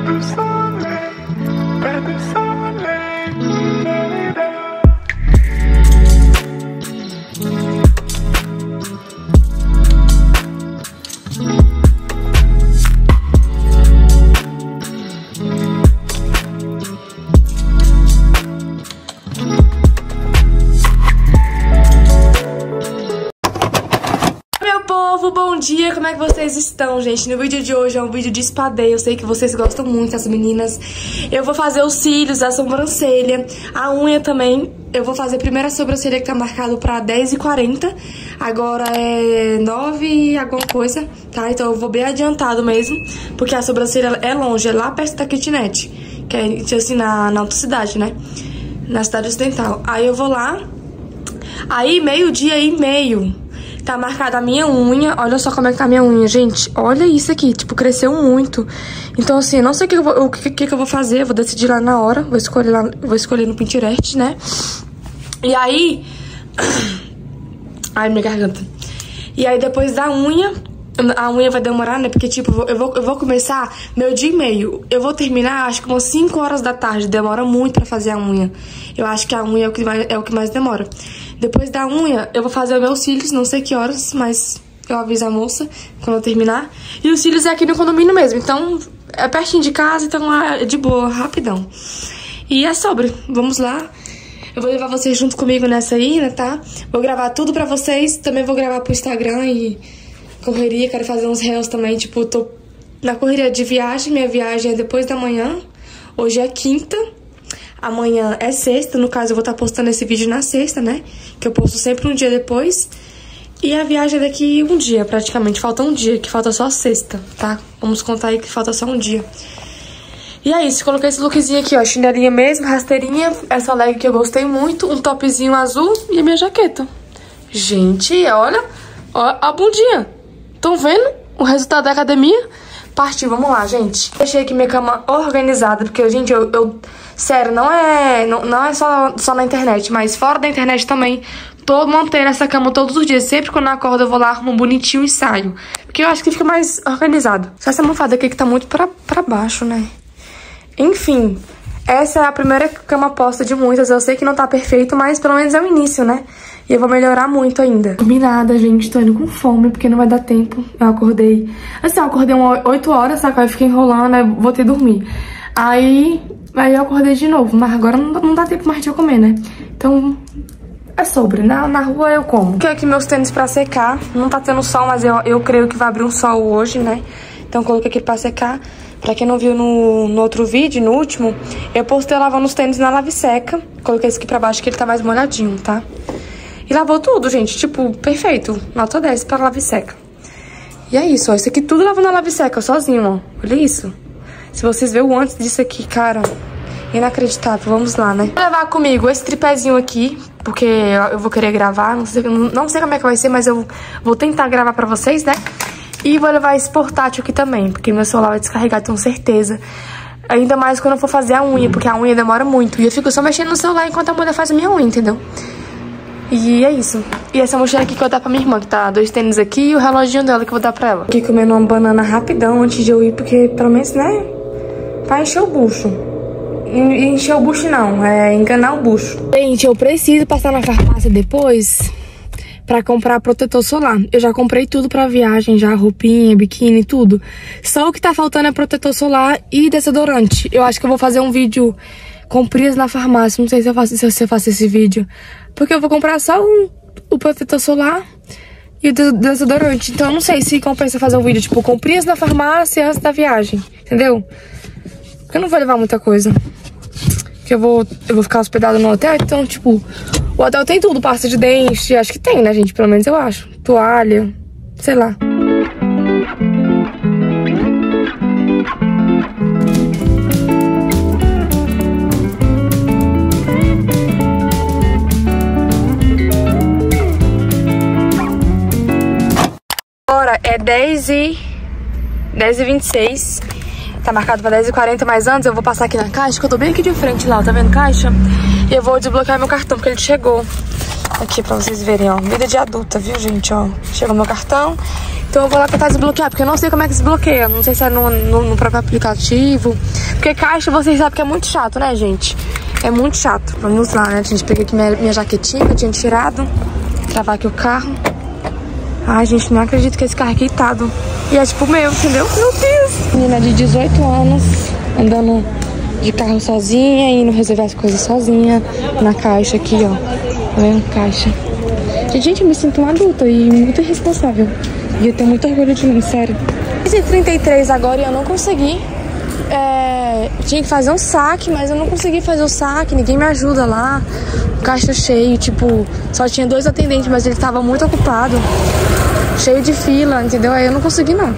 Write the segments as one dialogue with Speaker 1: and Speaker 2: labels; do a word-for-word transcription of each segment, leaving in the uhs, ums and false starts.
Speaker 1: Bom dia, como é que vocês estão, gente? No vídeo de hoje é um vídeo de espadeio. Eu sei que vocês gostam muito, as meninas. Eu vou fazer os cílios, a sobrancelha, a unha também. Eu vou fazer primeiro a sobrancelha, que tá marcado pra dez e quarenta. Agora é nove e alguma coisa, tá? Então eu vou bem adiantado mesmo, porque a sobrancelha é longe, é lá perto da kitnet, que é assim, na, na outra cidade, né? Na cidade ocidental. Aí eu vou lá. Aí meio-dia e meio tá marcada a minha unha. Olha só como é que tá a minha unha, gente. Olha isso aqui, tipo, cresceu muito. Então, assim, eu não sei o que eu vou, o que, que eu vou fazer. Eu vou decidir lá na hora. Vou escolher, lá, vou escolher no Pinterest, né? E aí... Ai, minha garganta. E aí, depois da unha... A unha vai demorar, né? Porque, tipo, eu vou, eu vou começar meu dia e meio. Eu vou terminar, acho que umas cinco horas da tarde. Demora muito pra fazer a unha. Eu acho que a unha é o que mais, é o que mais demora. Depois da unha, eu vou fazer os meus cílios, não sei que horas, mas eu aviso a moça quando eu terminar. E os cílios é aqui no condomínio mesmo, então é pertinho de casa, então é de boa, rapidão. E é sobre, vamos lá. Eu vou levar vocês junto comigo nessa aí, né, tá? Vou gravar tudo pra vocês, também vou gravar pro Instagram e correria, quero fazer uns reels também, tipo, tô na correria de viagem, minha viagem é depois da manhã, hoje é quinta. Amanhã é sexta, no caso eu vou estar postando esse vídeo na sexta, né? Que eu posto sempre um dia depois. E a viagem é daqui um dia, praticamente. Falta um dia, que falta só sexta, tá? Vamos contar aí que falta só um dia. E é isso, coloquei esse lookzinho aqui, ó. Chinelinha mesmo, rasteirinha. Essa leg que eu gostei muito. Um topzinho azul e a minha jaqueta. Gente, olha. Ó a bundinha. Estão vendo o resultado da academia? Partiu, vamos lá, gente. Deixei aqui minha cama organizada, porque, gente, eu... eu sério, não é, não, não é só, só na internet, mas fora da internet também. Tô mantendo essa cama todos os dias. Sempre quando eu acordo eu vou lá, arrumo bonitinho e saio. Porque eu acho que fica mais organizado. Só essa almofada aqui que tá muito pra, pra baixo, né? Enfim, essa é a primeira cama posta de muitas. Eu sei que não tá perfeito, mas pelo menos é o início, né? E eu vou melhorar muito ainda. Comi nada, gente. Tô indo com fome, porque não vai dar tempo. Eu acordei... Assim, eu acordei umas oito horas, sabe? Aí fiquei enrolando, aí vou ter que dormir. Aí... Aí eu acordei de novo, mas agora não, não dá tempo mais de eu comer, né? Então, é sobre. Na, na rua eu como. Coloquei aqui meus tênis pra secar. Não tá tendo sol, mas eu, eu creio que vai abrir um sol hoje, né? Então coloquei aqui pra secar. Pra quem não viu no, no outro vídeo, no último, eu postei lavando os tênis na lave seca. Coloquei esse aqui pra baixo que ele tá mais molhadinho, tá? E lavou tudo, gente. Tipo, perfeito. Nota dez pra lave seca. E é isso, ó. Isso aqui tudo lavando na lave seca, sozinho, ó. Olha isso. Se vocês verem o antes disso aqui, cara, inacreditável. Vamos lá, né? Vou levar comigo esse tripézinho aqui, porque eu vou querer gravar. Não sei, não sei como é que vai ser, mas eu vou tentar gravar pra vocês, né? E vou levar esse portátil aqui também, porque meu celular vai descarregar, tenho certeza. Ainda mais quando eu for fazer a unha, porque a unha demora muito. E eu fico só mexendo no celular enquanto a mulher faz a minha unha, entendeu? E é isso. E essa mochila aqui que eu vou dar pra minha irmã, que tá dois tênis aqui e o reloginho dela que eu vou dar pra ela. Aqui comendo uma banana rapidão antes de eu ir, porque pelo menos, né... Pra encher o bucho. Encher o bucho não, é enganar o bucho. Gente, eu preciso passar na farmácia depois pra comprar protetor solar. Eu já comprei tudo pra viagem, já roupinha, biquíni, tudo. Só o que tá faltando é protetor solar e desodorante. Eu acho que eu vou fazer um vídeo com compras na farmácia. Não sei se eu faço, se eu faço esse vídeo. Porque eu vou comprar só o, o protetor solar e o desodorante. Então eu não sei se compensa fazer um vídeo tipo compras na farmácia antes da viagem. Entendeu? Eu não vou levar muita coisa. Porque eu vou, eu vou ficar hospedado no hotel. Então, tipo, o hotel tem tudo. Pasta de dente. Acho que tem, né, gente? Pelo menos eu acho. Toalha. Sei lá. Agora é dez e vinte e seis. Tá marcado pra dez e quarenta, mas antes eu vou passar aqui na caixa, que eu tô bem aqui de frente lá, tá vendo caixa? E eu vou desbloquear meu cartão, porque ele chegou. Aqui pra vocês verem, ó. Vida de adulta, viu, gente, ó. Chegou meu cartão. Então eu vou lá tentar desbloquear, porque eu não sei como é que desbloqueia. Não sei se é no, no, no próprio aplicativo. Porque caixa, vocês sabem que é muito chato, né, gente? É muito chato. Vamos lá, né, gente? Peguei aqui minha, minha jaquetinha que eu tinha tirado. Travar aqui o carro. Ai, gente, não acredito que esse carro é quitado. E é tipo meu, entendeu? Meu Deus! Menina de dezoito anos, andando de carro sozinha, indo resolver as coisas sozinha. Na caixa aqui, ó. Tá vendo? Caixa. Gente, eu me sinto uma adulta e muito irresponsável. E eu tenho muito orgulho de mim, sério. Fiz trinta e três agora e eu não consegui. É, tinha que fazer um saque, mas eu não consegui fazer o saque. Ninguém me ajuda lá. O caixa cheio, tipo, só tinha dois atendentes, mas ele estava muito ocupado. Cheio de fila, entendeu? Aí eu não consegui, não.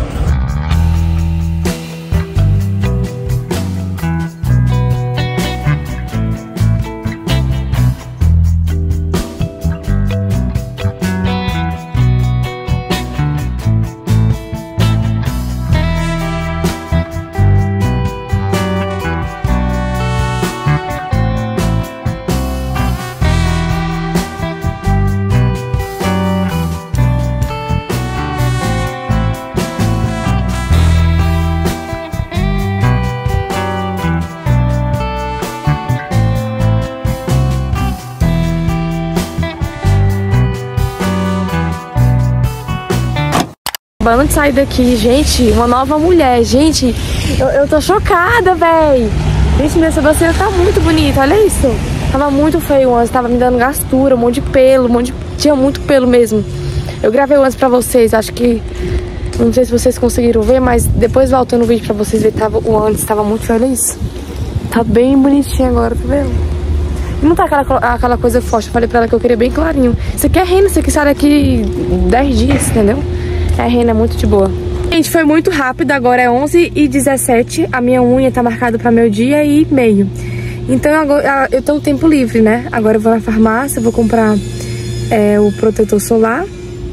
Speaker 1: Acabando de sair daqui, gente, uma nova mulher, gente, eu, eu tô chocada, véi. Gente, minha sobrancelha tá muito bonita, olha isso. Tava muito feio antes, tava me dando gastura, um monte de pelo, um monte de... tinha muito pelo mesmo. Eu gravei antes pra vocês, acho que, não sei se vocês conseguiram ver, mas depois voltando o vídeo pra vocês verem, tava, o antes tava muito feio, olha isso. Tá bem bonitinho agora, tá vendo? Não tá aquela, aquela coisa forte, eu falei pra ela que eu queria bem clarinho. Isso aqui é rena, isso aqui sai daqui dez dias, entendeu? É, rena é muito de boa. Gente, foi muito rápido, agora é onze e dezessete. A minha unha tá marcada pra meio dia e meio. Então agora eu tenho tempo livre, né? Agora eu vou na farmácia, vou comprar é, o protetor solar.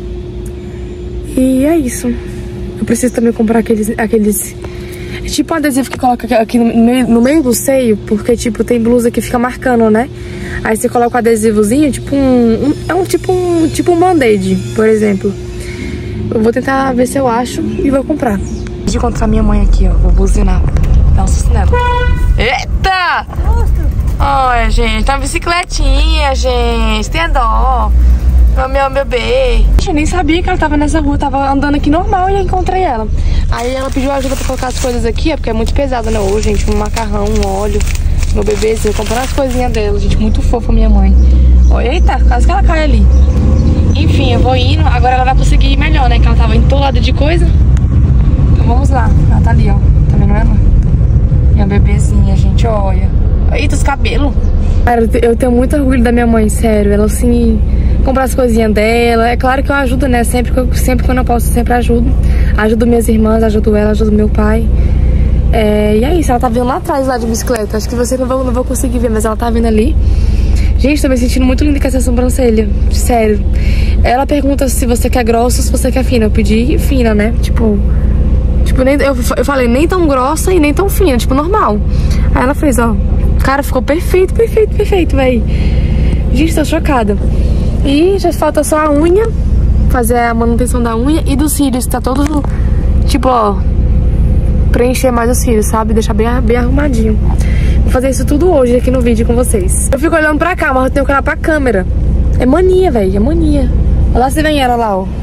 Speaker 1: E é isso. Eu preciso também comprar aqueles... aqueles tipo um adesivo que coloca aqui no meio, no meio do seio, porque tipo tem blusa que fica marcando, né? Aí você coloca o adesivozinho, tipo um... um é um tipo um, tipo um band-aid, por exemplo. Eu vou tentar ver se eu acho e vou comprar. De encontrar minha mãe aqui, ó. Vou buzinar. Dá um susto nela. Eita! Olha, gente. Tá uma bicicletinha, gente. Tem dó. Meu, meu bebê. Eu nem sabia que ela tava nessa rua. Tava andando aqui normal e eu encontrei ela. Aí ela pediu ajuda pra colocar as coisas aqui, é porque é muito pesado, né? Ô, gente, um macarrão, um óleo. Meu bebezinho. Comprando as coisinhas dela, gente. Muito fofa, minha mãe. Ó, eita, quase que ela cai ali. Enfim, eu vou indo. Agora ela vai conseguir ir melhor, né? Que ela tava entolada de coisa. Então vamos lá. Ela tá ali, ó. Tá vendo ela? Minha bebezinha, gente, olha. Eita, os cabelos. Cara, eu tenho muito orgulho da minha mãe, sério. Ela, assim, compra as coisinhas dela. É claro que eu ajudo, né? Sempre, que eu, sempre quando eu posso, eu sempre ajudo. Ajudo minhas irmãs, ajudo ela, ajudo meu pai. É, e é isso, ela tá vindo lá atrás, lá de bicicleta. Acho que vocês não vão, não vão conseguir ver, mas ela tá vindo ali. Gente, tô me sentindo muito linda com essa sobrancelha. Sério. Ela pergunta se você quer grossa ou se você quer fina. Eu pedi fina, né? Tipo, tipo nem, eu, eu falei nem tão grossa e nem tão fina, tipo, normal. Aí ela fez, ó. Cara, ficou perfeito, perfeito, perfeito, véi. Gente, tô chocada. E já falta só a unha. Fazer a manutenção da unha e dos cílios. Tá todo, tipo, ó, preencher mais os cílios, sabe? Deixar bem, bem arrumadinho. Vou fazer isso tudo hoje aqui no vídeo com vocês. Eu fico olhando pra cá, mas eu tenho que olhar pra câmera. É mania, velho, é mania. Olha lá se vem ela lá, ó.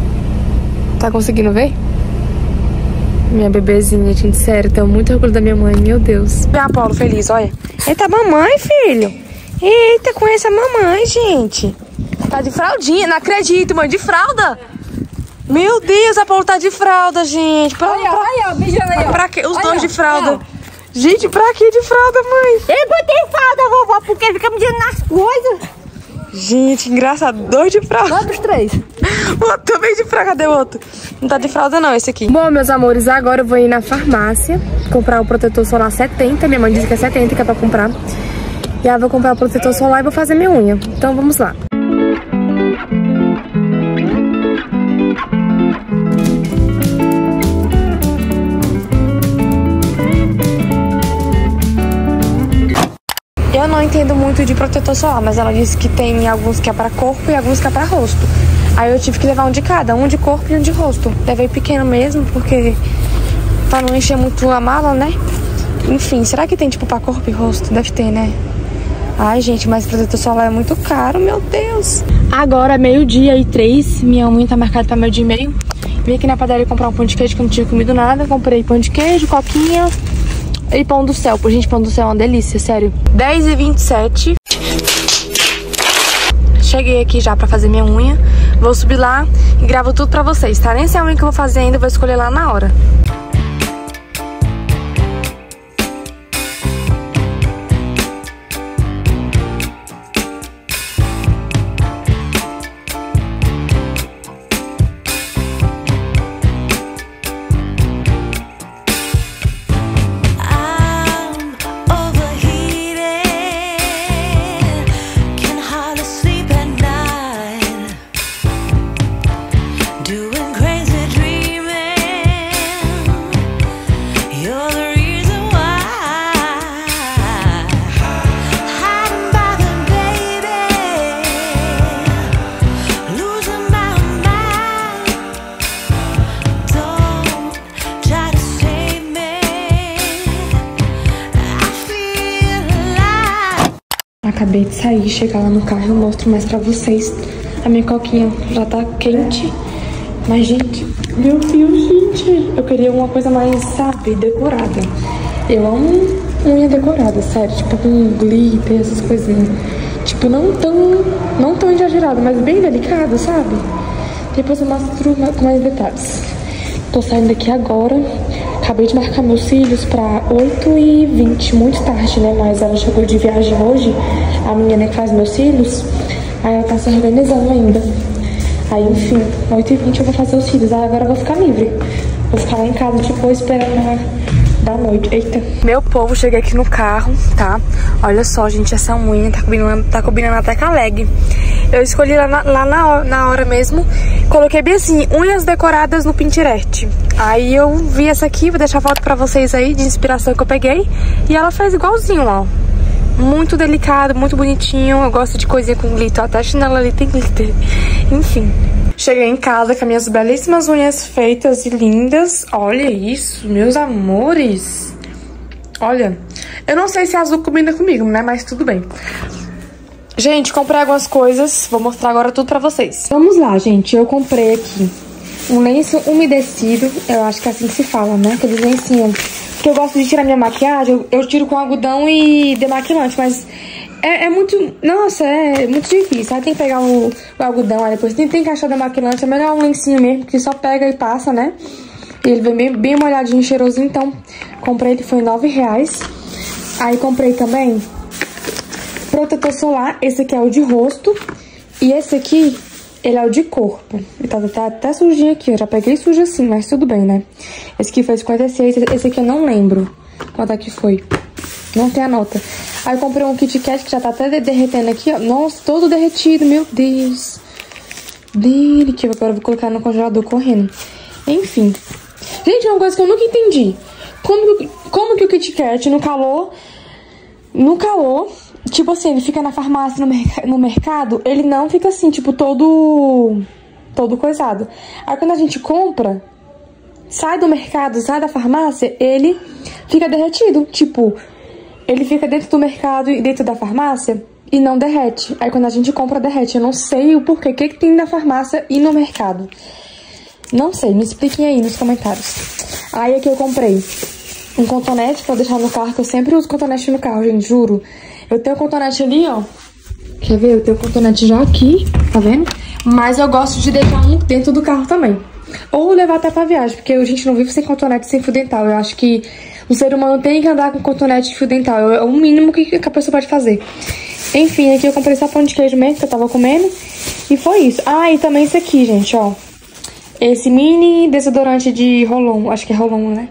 Speaker 1: Tá conseguindo ver? Minha bebezinha, gente, sério, tenho muito orgulho da minha mãe, meu Deus. Olha a Paulo feliz, olha. Eita, mamãe, filho. Eita, conhece a mamãe, gente. Tá de fraldinha, não acredito, mãe, de fralda. Meu Deus, a Paulo tá de fralda, gente. Pra,
Speaker 2: olha, pra, olha, beijando aí, ó.
Speaker 1: Pra quê? Os
Speaker 2: olha,
Speaker 1: dois de fralda.
Speaker 2: olha.
Speaker 1: Gente, pra que de fralda, mãe?
Speaker 2: Eu botei fralda, vovó, porque fica me dizendo nas coisas.
Speaker 1: Gente, engraçado. Dois de fralda.
Speaker 2: Dois dos três.
Speaker 1: Botou bem de fralda, cadê o outro? Não tá de fralda não, esse aqui. Bom, meus amores, agora eu vou ir na farmácia comprar o protetor solar setenta. Minha mãe disse que é setenta que é pra comprar. E aí eu vou comprar o protetor solar e vou fazer minha unha. Então vamos lá. Eu não entendo muito de protetor solar, mas ela disse que tem alguns que é pra corpo e alguns que é pra rosto. Aí eu tive que levar um de cada, um de corpo e um de rosto. Levei pequeno mesmo, porque pra não encher muito a mala, né? Enfim, será que tem tipo pra corpo e rosto? Deve ter, né? Ai, gente, mas protetor solar é muito caro, meu Deus. Agora, meio-dia e três, minha unha tá marcada pra meio-dia e meio. Vim aqui na padaria comprar um pão de queijo que eu não tinha comido nada. Comprei pão de queijo, coquinha e pão do céu. Pô, gente, pão do céu é uma delícia, sério. dez e vinte e sete. Cheguei aqui já pra fazer minha unha. Vou subir lá e gravo tudo pra vocês, tá? Nem sei a unha que eu vou fazer ainda, vou escolher lá na hora. Acabei de sair, chegar lá no carro, eu mostro mais pra vocês. A minha coquinha já tá quente. Mas, gente, meu Deus, gente, eu queria uma coisa mais, sabe, decorada. Eu amo unha decorada, sério, tipo com glitter, essas coisinhas. Tipo, não tão, não tão exagerado, mas bem delicado, sabe? Depois eu mostro com mais detalhes. Tô saindo daqui agora. Acabei de marcar meus cílios pra oito e vinte, muito tarde, né? Mas ela chegou de viagem hoje, a menina que faz meus cílios, aí ela tá se organizando ainda. Aí, enfim, oito e vinte eu vou fazer os cílios, aí agora eu vou ficar livre. Vou ficar lá em casa, tipo, esperando ela da noite. Eita. Meu povo, cheguei aqui no carro, tá? Olha só, gente, essa unha tá combinando, tá combinando até com a leg. Eu escolhi lá, na, lá na, hora, na hora mesmo. Coloquei bem assim, unhas decoradas no Pinterest. Aí eu vi essa aqui, vou deixar a foto pra vocês aí de inspiração que eu peguei. E ela fez igualzinho, ó. Muito delicado, muito bonitinho. Eu gosto de coisinha com glitter, até a chinela ali tem glitter. Enfim. Cheguei em casa com as minhas belíssimas unhas feitas e lindas. Olha isso, meus amores. Olha, eu não sei se azul combina comigo, né? Mas tudo bem. Gente, comprei algumas coisas. Vou mostrar agora tudo pra vocês. Vamos lá, gente. Eu comprei aqui um lenço umedecido. Eu acho que é assim que se fala, né? Aqueles lencinhos. Porque eu gosto de tirar minha maquiagem. Eu, eu tiro com algodão e demaquilante. Mas é, é muito... Nossa, é muito difícil. Aí tem que pegar o, o algodão. Aí depois tem, tem que achar o demaquilante. É melhor um lencinho mesmo, que só pega e passa, né? E ele vem bem, bem molhadinho, cheirosinho. Então, comprei. Ele foi nove reais. Aí comprei também protetor solar. Esse aqui é o de rosto. E esse aqui, ele é o de corpo. Ele tá, tá até sujinho aqui. Eu já peguei sujo assim, mas tudo bem, né? Esse aqui foi cinquenta e seis. Esse aqui eu não lembro quanto é que foi. Não tem a nota. Aí eu comprei um Kit Kat que já tá até derretendo aqui, ó. Nossa, todo derretido, meu Deus. Dele, que agora eu vou colocar no congelador correndo. Enfim. Gente, uma coisa que eu nunca entendi. Como, como que o Kit Kat no calor... No calor... Tipo assim, ele fica na farmácia, no, merc no mercado, ele não fica assim, tipo, todo... Todo coisado. Aí quando a gente compra, sai do mercado, sai da farmácia, ele fica derretido. Tipo, ele fica dentro do mercado e dentro da farmácia e não derrete. Aí quando a gente compra, derrete. Eu não sei o porquê, o que, que tem na farmácia e no mercado. Não sei, me expliquem aí nos comentários. Aí aqui eu comprei um cotonete pra deixar no carro, que eu sempre uso cotonete no carro, gente, juro. Eu tenho o cotonete ali, ó. Quer ver? Eu tenho o cotonete já aqui, tá vendo? Mas eu gosto de deixar um dentro do carro também. Ou levar até pra viagem, porque a gente não vive sem cotonete, sem fio dental. Eu acho que o ser humano tem que andar com cotonete e fio dental. É o mínimo que a pessoa pode fazer. Enfim, aqui eu comprei só pão de queijo mesmo, que eu tava comendo. E foi isso. Ah, e também esse aqui, gente, ó. Esse mini desodorante de Rolon. Acho que é Rolon, né?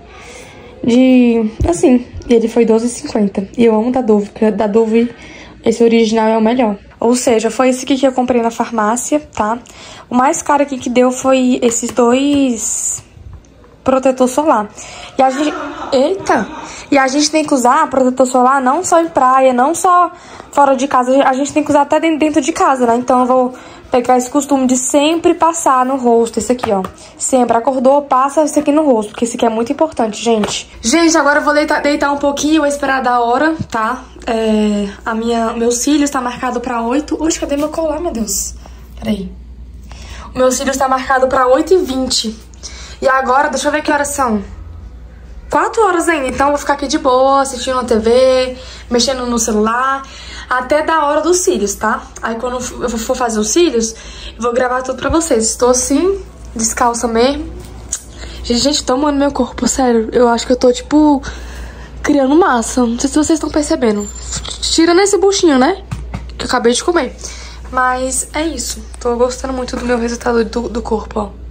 Speaker 1: De... assim... E ele foi doze reais e cinquenta centavos. E eu amo da Dove, porque da Dove esse original é o melhor. Ou seja, foi esse aqui que eu comprei na farmácia, tá? O mais caro aqui que deu foi esses dois protetor solar. E a gente... Eita! E a gente tem que usar protetor solar não só em praia, não só fora de casa. A gente tem que usar até dentro de casa, né? Então eu vou pegar esse costume de sempre passar no rosto. Esse aqui, ó. Sempre acordou, passa esse aqui no rosto, porque esse aqui é muito importante, gente. Gente, agora eu vou deitar, deitar um pouquinho, vou esperar da hora, tá? É, a minha, meus cílios tá marcado pra oito. Oxe, cadê meu colar, meu Deus? Peraí. O meu cílios tá marcado pra oito e vinte. E agora, deixa eu ver que horas são. quatro horas ainda, então eu vou ficar aqui de boa, assistindo a T V, mexendo no celular, até da hora dos cílios, tá? Aí quando eu for fazer os cílios, eu vou gravar tudo pra vocês. Estou assim, descalça mesmo. Gente, gente, tô amando meu corpo, sério. Eu acho que eu tô, tipo, criando massa. Não sei se vocês estão percebendo. Tirando esse buchinho, né? Que eu acabei de comer. Mas é isso. Tô gostando muito do meu resultado do, do corpo, ó.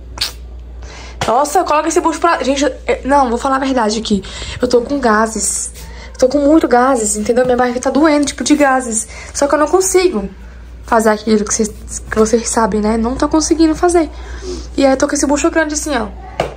Speaker 1: Nossa, coloca esse bucho pra... Gente, não, vou falar a verdade aqui. Eu tô com gases. Tô com muito gases, entendeu? Minha barriga tá doendo, tipo, de gases. Só que eu não consigo fazer aquilo que vocês, que vocês sabem, né? Não tô conseguindo fazer. E aí eu tô com esse bucho grande assim, ó.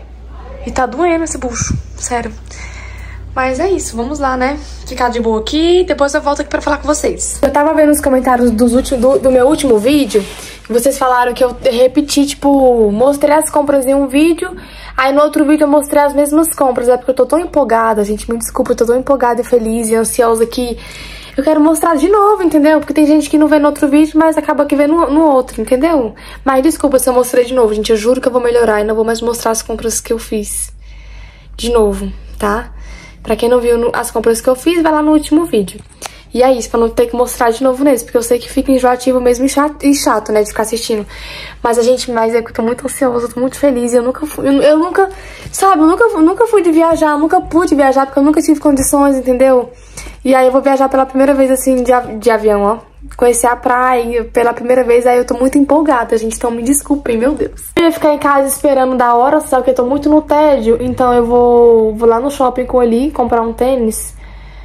Speaker 1: E tá doendo esse bucho, sério. Mas é isso, vamos lá, né? Ficar de boa aqui, depois eu volto aqui pra falar com vocês. Eu tava vendo os comentários dos últimos, do, do meu último vídeo, e vocês falaram que eu repeti, tipo, mostrei as compras em um vídeo, aí no outro vídeo eu mostrei as mesmas compras. É porque eu tô tão empolgada, gente, me desculpa, eu tô tão empolgada e feliz e ansiosa que eu quero mostrar de novo, entendeu? Porque tem gente que não vê no outro vídeo, mas acaba que vê no, no outro, entendeu? Mas desculpa se eu mostrei de novo, gente, eu juro que eu vou melhorar e não vou mais mostrar as compras que eu fiz de novo, tá? Pra quem não viu as compras que eu fiz, vai lá no último vídeo. E é isso, pra não ter que mostrar de novo nesse, porque eu sei que fica enjoativo mesmo e chato, e chato, né, de ficar assistindo. Mas a gente, mas é que eu tô muito ansiosa, eu tô muito feliz, eu nunca fui, eu, eu nunca, sabe, eu nunca, nunca fui de viajar, eu nunca pude viajar, porque eu nunca tive condições, entendeu? E aí eu vou viajar pela primeira vez, assim, de, de avião, ó. Conhecer a praia pela primeira vez, aí eu tô muito empolgada, gente, então me desculpem, meu Deus. Eu ia ficar em casa esperando da hora, só que eu tô muito no tédio, então eu vou, vou lá no shopping com ele comprar um tênis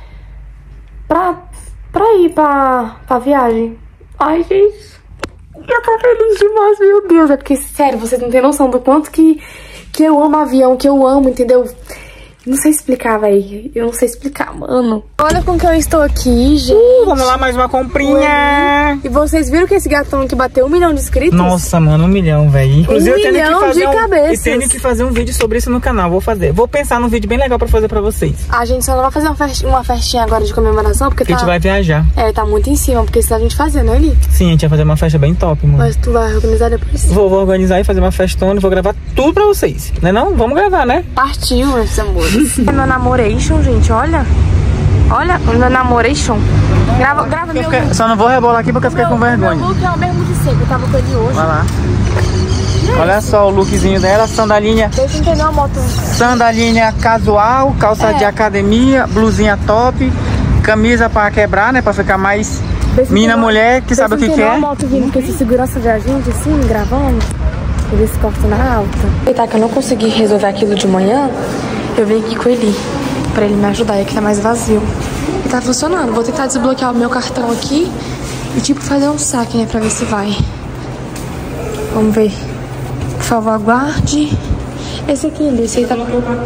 Speaker 1: pra, pra ir pra, pra viagem. Ai, gente, eu tô feliz demais, meu Deus, é porque, sério, vocês não têm noção do quanto que, que eu amo avião, que eu amo, entendeu? Não sei explicar, velho. Eu não sei explicar, mano. Olha com que eu estou aqui, gente.
Speaker 3: Uh, vamos lá, mais uma comprinha.
Speaker 1: E vocês viram que esse gatão aqui bateu um milhão de inscritos?
Speaker 3: Nossa, mano, um milhão, velho. Inclusive,
Speaker 1: um
Speaker 3: eu tenho
Speaker 1: milhão
Speaker 3: que fazer
Speaker 1: de
Speaker 3: um,
Speaker 1: cabeças.
Speaker 3: eu tenho que fazer um vídeo sobre isso no canal. Vou fazer. Vou pensar num vídeo bem legal pra fazer pra vocês.
Speaker 1: A gente só não vai fazer uma festinha, uma festinha agora de comemoração, porque,
Speaker 3: porque
Speaker 1: tá...
Speaker 3: a gente vai viajar.
Speaker 1: É, tá muito em cima, porque senão a gente fazer, não é, Eli?
Speaker 3: Sim, a gente vai fazer uma festa bem top, mano.
Speaker 1: Mas tu vai organizar depois?
Speaker 3: Vou, vou organizar e fazer uma festona e vou gravar tudo pra vocês. Não é não? Vamos gravar, né?
Speaker 1: Partiu, meus amores. Meu namoration, gente, olha. Olha, o meu namoration. Grava, grava meu
Speaker 3: fiquei,
Speaker 1: look.
Speaker 3: Só não vou rebolar aqui porque eu fiquei
Speaker 1: meu,
Speaker 3: com vergonha.
Speaker 1: Meu look é o mesmo de sempre, eu tava com ele hoje.
Speaker 3: Vai lá. Olha só o lookzinho dela, sandalinha.
Speaker 1: Deixa eu entender uma moto.
Speaker 3: Sandalinha casual, calça
Speaker 1: É.
Speaker 3: de academia, blusinha top, camisa pra quebrar, né? Pra ficar mais mina mulher, que sabe o que que é.
Speaker 1: Uma moto vindo, porque esse segurança de a gente, assim, gravando, eles cortam na alta. Aproveitar que eu não consegui resolver aquilo de manhã, eu vim aqui com ele, pra ele me ajudar, e aqui tá mais vazio. E tá funcionando. Vou tentar desbloquear o meu cartão aqui e, tipo, fazer um saque, né, pra ver se vai. Vamos ver. Por favor, aguarde. Esse aqui, esse aí tá...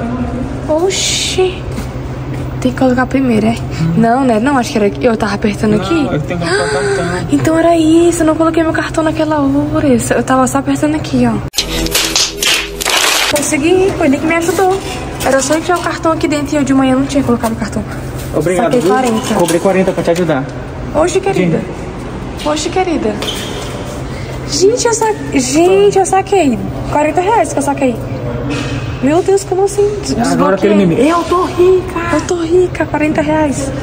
Speaker 1: Oxi. Tem que colocar primeiro, é? Hum. Não, né? Não, acho que era... Eu tava apertando
Speaker 3: não,
Speaker 1: aqui.
Speaker 3: Eu tenho que colocar o cartão.
Speaker 1: Então era isso. Eu não coloquei meu cartão naquela hora. Eu tava só apertando aqui, ó. Consegui. Foi ele que me ajudou. Era só enfiar o cartão aqui dentro e eu de manhã não tinha colocado o cartão.
Speaker 3: Obrigado,
Speaker 1: Saquei quarenta.
Speaker 3: Cobrei quarenta pra te ajudar.
Speaker 1: Oxe, querida. Sim. Oxe, querida. Gente, eu saquei. Gente, eu saquei. quarenta reais que eu saquei. Meu Deus, como assim?
Speaker 3: Agora pelo meme.
Speaker 1: Eu tô rica. Eu tô rica, quarenta reais.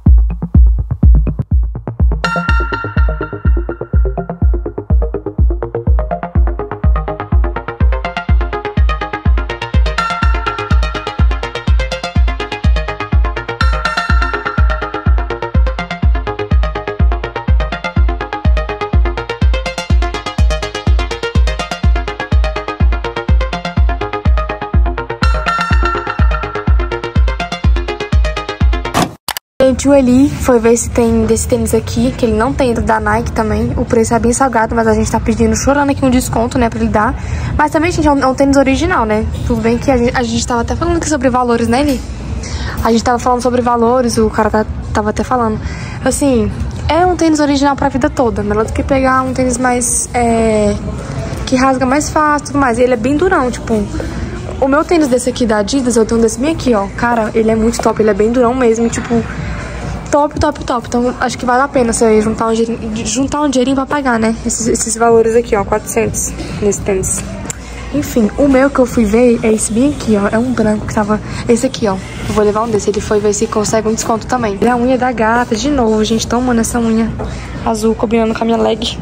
Speaker 1: O Eli foi ver se tem desse tênis aqui, que ele não tem da Nike também. O preço é bem salgado, mas a gente tá pedindo, chorando aqui um desconto, né, pra ele dar. Mas também, gente, é um, é um tênis original, né? Tudo bem que a gente, a gente tava até falando aqui sobre valores, né, Eli? A gente tava falando sobre valores, o cara tá, tava até falando. Assim, é um tênis original pra vida toda. Melhor do que pegar um tênis mais... É, que rasga mais fácil e tudo mais. E ele é bem durão, tipo... O meu tênis desse aqui da Adidas, eu tenho um desse bem aqui, ó. Cara, ele é muito top, ele é bem durão mesmo. E, tipo, top, top, top. Então, acho que vale a pena você juntar um dinheirinho, juntar um dinheirinho pra pagar, né? Esses, esses valores aqui, ó, quatrocentos nesse tênis. Enfim, o meu que eu fui ver é esse bem aqui, ó. É um branco que tava... Esse aqui, ó. Eu vou levar um desse. Ele foi ver se consegue um desconto também. E a unha da gata, de novo, gente. Tô amando essa unha azul, combinando com a minha leg.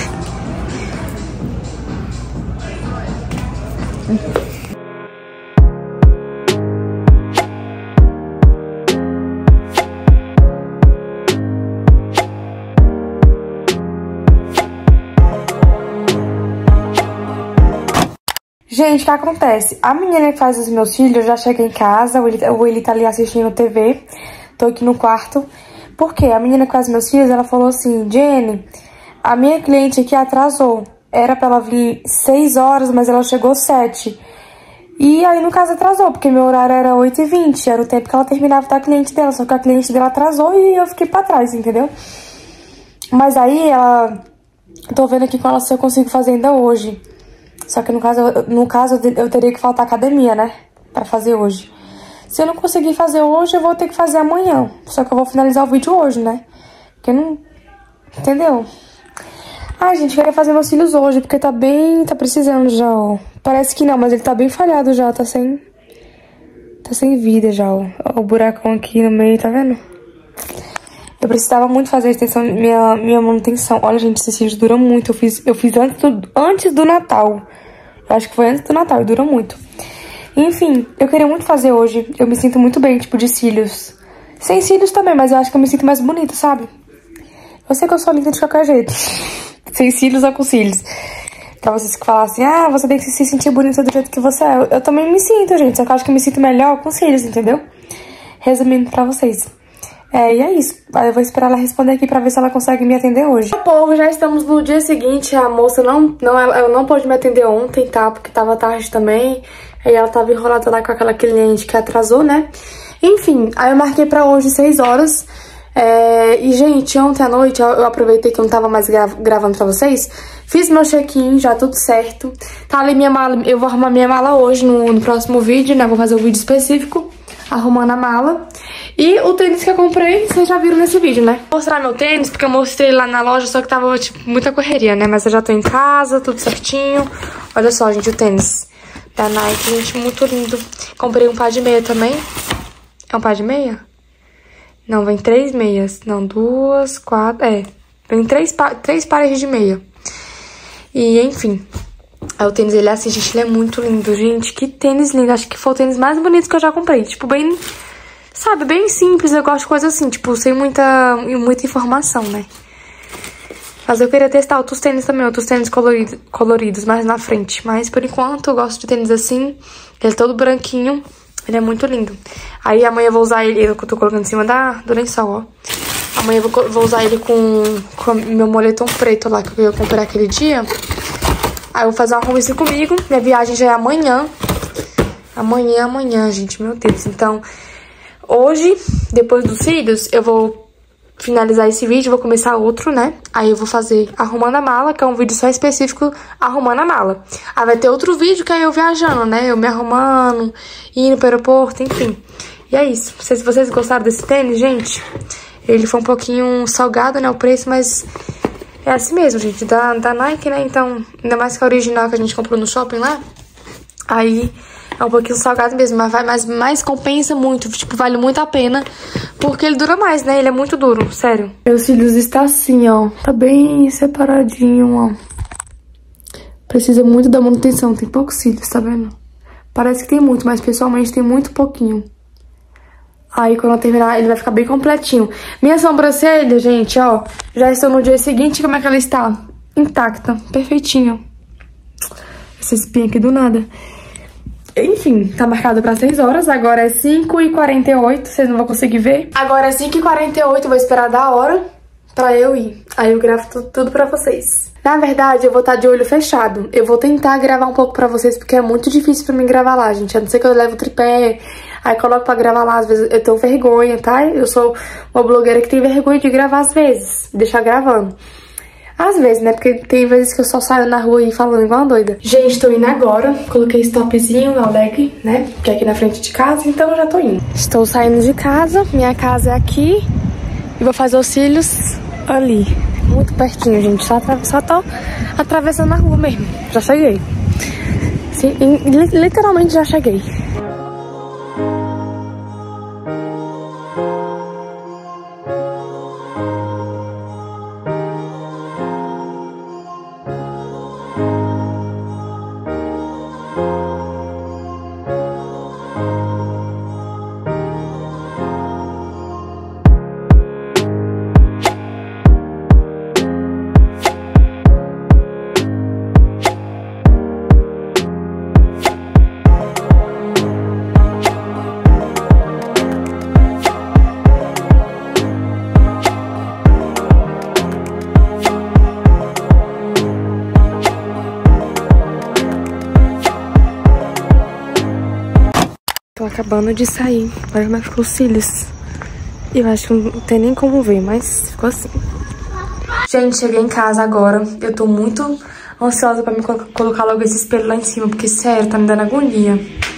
Speaker 1: Gente, o que acontece? A menina que faz os meus filhos já chega em casa, o Willi, o Willi tá ali assistindo T V, tô aqui no quarto. Por quê? A menina que faz os meus filhos, ela falou assim, Jenny, a minha cliente aqui atrasou. Era pra ela vir seis horas, mas ela chegou sete. E aí, no caso, atrasou, porque meu horário era oito e vinte, era o tempo que ela terminava da cliente dela, só que a cliente dela atrasou e eu fiquei pra trás, entendeu? Mas aí, ela... Tô vendo aqui com ela se eu consigo fazer ainda hoje. Só que no caso, no caso eu teria que faltar academia, né? Pra fazer hoje. Se eu não conseguir fazer hoje, eu vou ter que fazer amanhã. Só que eu vou finalizar o vídeo hoje, né? Porque não... Entendeu? Ai, gente, queria fazer meus cílios hoje, porque tá bem... Tá precisando já, ó. Parece que não, mas ele tá bem falhado já, tá sem... Tá sem vida já, ó. O buracão aqui no meio, tá vendo? Eu precisava muito fazer a extensão, minha, minha manutenção. Olha, gente, esses cílios duram muito. Eu fiz, eu fiz antes, do, antes do Natal. Eu acho que foi antes do Natal e durou muito. Enfim, eu queria muito fazer hoje. Eu me sinto muito bem, tipo, de cílios. Sem cílios também, mas eu acho que eu me sinto mais bonita, sabe? Eu sei que eu sou linda de qualquer jeito. Sem cílios ou com cílios. Pra vocês que falam assim, ah, você tem que se sentir bonita do jeito que você é. Eu, eu também me sinto, gente. Só que eu acho que eu me sinto melhor com cílios, entendeu? Resumindo pra vocês. É, e é isso. Eu vou esperar ela responder aqui pra ver se ela consegue me atender hoje. Povo, já estamos no dia seguinte. A moça não, não, ela não pôde me atender ontem, tá? Porque tava tarde também. Aí ela tava enrolada lá com aquela cliente que atrasou, né? Enfim, aí eu marquei pra hoje seis horas. É, e, gente, ontem à noite eu, eu aproveitei que eu não tava mais gra gravando pra vocês. Fiz meu check-in, já tudo certo. Tá ali minha mala. Eu vou arrumar minha mala hoje no, no próximo vídeo, né? Vou fazer um vídeo específico arrumando a mala. E o tênis que eu comprei, vocês já viram nesse vídeo, né? Vou mostrar meu tênis, porque eu mostrei lá na loja, só que tava, tipo, muita correria, né? Mas eu já tô em casa, tudo certinho. Olha só, gente, o tênis da Nike, gente, muito lindo. Comprei um par de meia também. É um par de meia? Não, vem três meias. Não, duas, quatro, é. Vem três, pa três pares de meia. E, enfim... Aí o tênis, ele é assim, gente, ele é muito lindo, gente. Que tênis lindo, acho que foi o tênis mais bonito que eu já comprei. Tipo, bem, sabe, bem simples. Eu gosto de coisa assim, tipo, sem muita, muita informação, né? Mas eu queria testar outros tênis também, outros tênis coloridos, coloridos mais na frente. Mas, por enquanto, eu gosto de tênis assim. Ele é todo branquinho, ele é muito lindo. Aí amanhã eu vou usar ele, eu tô colocando em cima da, do lençol, ó. Amanhã eu vou, vou usar ele com, com meu moletom preto lá, que eu comprei aquele dia. Aí eu vou fazer uma conversa comigo. Minha viagem já é amanhã. Amanhã, amanhã, gente. Meu Deus. Então, hoje, depois dos cílios, eu vou finalizar esse vídeo. Vou começar outro, né? Aí eu vou fazer arrumando a mala, que é um vídeo só específico arrumando a mala. Aí vai ter outro vídeo que é eu viajando, né? Eu me arrumando, indo pro aeroporto, enfim. E é isso. Não sei se vocês gostaram desse tênis, gente. Ele foi um pouquinho salgado, né? O preço, mas... É assim mesmo, gente, da, da Nike, né? Então, ainda mais que a original que a gente comprou no shopping lá. Aí é um pouquinho salgado mesmo, mas, vai, mas, mas compensa muito. Tipo, vale muito a pena. Porque ele dura mais, né? Ele é muito duro, sério. Meus cílios está assim, ó. Tá bem separadinho, ó. Precisa muito da manutenção. Tem poucos cílios, tá vendo? Parece que tem muito, mas pessoalmente tem muito pouquinho. Aí, quando eu terminar, ele vai ficar bem completinho. Minha sobrancelha, gente, ó, já estou no dia seguinte. Como é que ela está? Intacta, perfeitinha. Essa espinha aqui do nada. Enfim, tá marcado pra seis horas. Agora é cinco e quarenta e oito, vocês não vão conseguir ver. Agora é cinco e quarenta e oito, vou esperar da hora pra eu ir. Aí eu gravo tudo, tudo pra vocês. Na verdade, eu vou estar de olho fechado. Eu vou tentar gravar um pouco pra vocês, porque é muito difícil pra mim gravar lá, gente. A não ser que eu leve o tripé, Aí coloco pra gravar lá, às vezes eu tenho vergonha, tá? Eu sou uma blogueira que tem vergonha de gravar às vezes, deixar gravando. Às vezes, né? Porque tem vezes que eu só saio na rua aí falando igual uma doida. Gente, tô indo agora. Coloquei esse topzinho, o leg, né? Que é aqui na frente de casa, então eu já tô indo. Estou saindo de casa. Minha casa é aqui. E vou fazer os cílios ali. Muito pertinho, gente. Só, só tô atravessando a rua mesmo. Já cheguei. Sim, literalmente já cheguei. Tô acabando de sair. Olha como é que ficou os cílios. Eu acho que não tem nem como ver, mas ficou assim. Gente, cheguei em casa agora. Eu tô muito ansiosa pra me colocar logo esse espelho lá em cima, porque, sério, tá me dando agonia.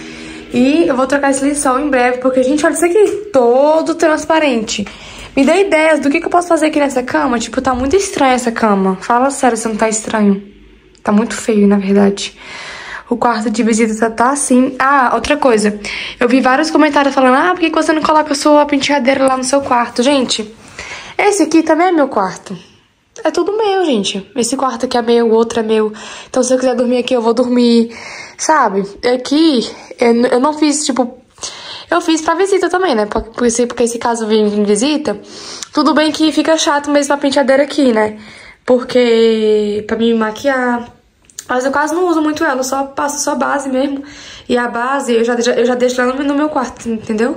Speaker 1: E eu vou trocar esse lençol em breve, porque, gente, olha isso aqui. Todo transparente. Me dê ideias do que, que eu posso fazer aqui nessa cama. Tipo, tá muito estranha essa cama. Fala sério se não tá estranho. Tá muito feio, na verdade. O quarto de visita tá assim. Ah, outra coisa. Eu vi vários comentários falando, ah, por que você não coloca a sua penteadeira lá no seu quarto? Gente, esse aqui também é meu quarto. É tudo meu, gente. Esse quarto aqui é meu, o outro é meu. Então, se eu quiser dormir aqui, eu vou dormir. Sabe? Aqui, eu não fiz, tipo... Eu fiz pra visita também, né? Porque se, porque esse caso vem em visita, tudo bem que fica chato mesmo a penteadeira aqui, né? Porque... Pra me maquiar... Mas eu quase não uso muito ela, eu só passo só base mesmo. E a base eu já, eu já deixo lá no, no meu quarto, entendeu?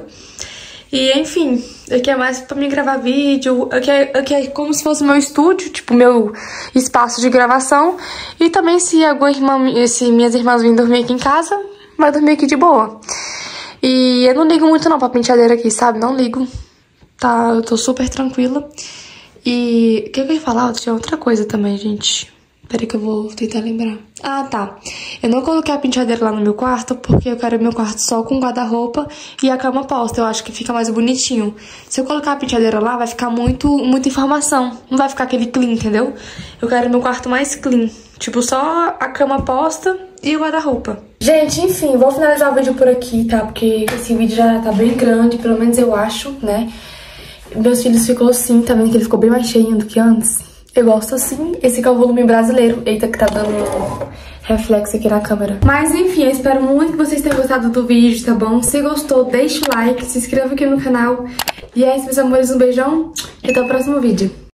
Speaker 1: E enfim, aqui é mais pra mim gravar vídeo. Aqui é, aqui é como se fosse meu estúdio, tipo, meu espaço de gravação. E também se alguma irmã, se minhas irmãs virem dormir aqui em casa, vai dormir aqui de boa. E eu não ligo muito não pra penteadeira aqui, sabe? Não ligo. Tá, eu tô super tranquila. E o que eu ia falar? Tinha outra coisa também, gente. Peraí que eu vou tentar lembrar. Ah, tá. Eu não coloquei a penteadeira lá no meu quarto porque eu quero meu quarto só com guarda-roupa e a cama posta. Eu acho que fica mais bonitinho. Se eu colocar a penteadeira lá, vai ficar muito, muita informação. Não vai ficar aquele clean, entendeu? Eu quero meu quarto mais clean. Tipo, só a cama posta e o guarda-roupa. Gente, enfim, vou finalizar o vídeo por aqui, tá? Porque esse vídeo já tá bem grande, pelo menos eu acho, né? Meus filhos ficou assim também, que ele ficou bem mais cheinho do que antes. Eu gosto assim. Esse aqui é o volume brasileiro. Eita, que tá dando reflexo aqui na câmera. Mas enfim, eu espero muito que vocês tenham gostado do vídeo, tá bom? Se gostou, deixa o like, se inscreva aqui no canal. E é isso, meus amores. Um beijão e até o próximo vídeo.